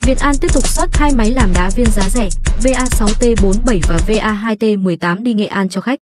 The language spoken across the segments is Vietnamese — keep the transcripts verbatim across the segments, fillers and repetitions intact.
Việt An tiếp tục xuất hai máy làm đá viên giá rẻ, V A sáu T bốn mươi bảy và V A hai T mười tám đi Nghệ An cho khách.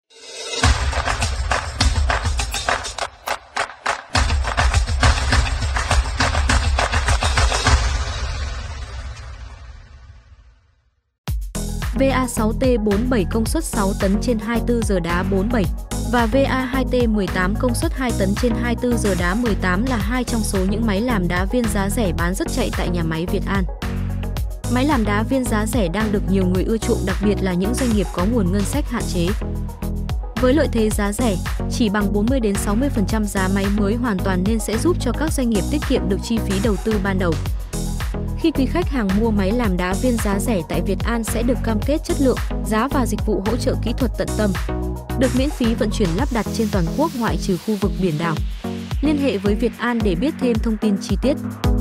V A sáu T bốn mươi bảy công suất sáu tấn trên hai mươi tư giờ đá bốn mươi bảy và V A hai T mười tám công suất hai tấn trên hai mươi tư giờ đá mười tám là hai trong số những máy làm đá viên giá rẻ bán rất chạy tại nhà máy Việt An. Máy làm đá viên giá rẻ đang được nhiều người ưa chuộng, đặc biệt là những doanh nghiệp có nguồn ngân sách hạn chế. Với lợi thế giá rẻ, chỉ bằng bốn mươi đến sáu mươi phần trăm giá máy mới hoàn toàn nên sẽ giúp cho các doanh nghiệp tiết kiệm được chi phí đầu tư ban đầu. Khi quý khách hàng mua máy làm đá viên giá rẻ tại Việt An sẽ được cam kết chất lượng, giá và dịch vụ hỗ trợ kỹ thuật tận tâm. Được miễn phí vận chuyển lắp đặt trên toàn quốc ngoại trừ khu vực biển đảo. Liên hệ với Việt An để biết thêm thông tin chi tiết.